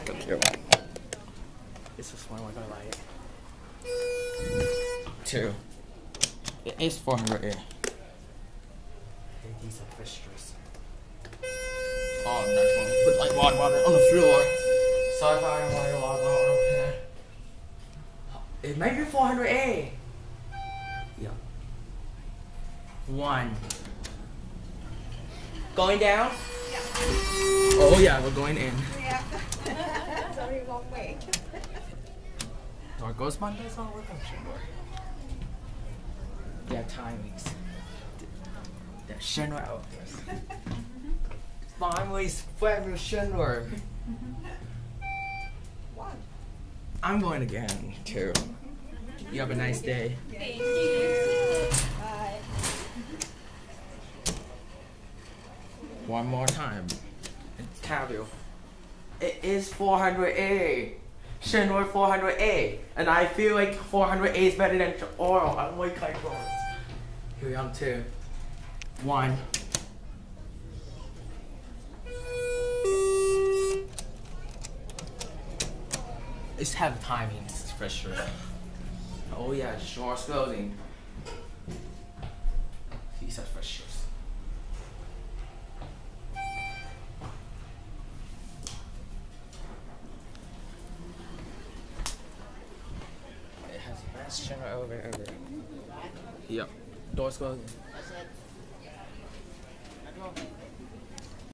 Thank you. This is one we're gonna like. 2. It is 400 A. Okay, these are fixtures. Oh, nice one. Put like water on the floor. Sorry if I don't want your water over here. It might be 400 A. Yeah. 1. Going down? Yeah. Oh yeah, we're going in. Yeah. Sorry, wrong way. Door goes Mondays on with Schindler. Yeah, timings. The Schindler outfits. Finally, February Schindler. 1. I'm going again, too. You have a nice day. Thank you. Bye. One more time. Tell you. It is 400A. Schindler 400A. And I feel like 400A is better than oil. I don't like hydraulics. Here we go, 2. 1. It's have timings for sure. Oh yeah, short clothing. These are for sure. It has a nice channel over. Yep. Doors closing. I said,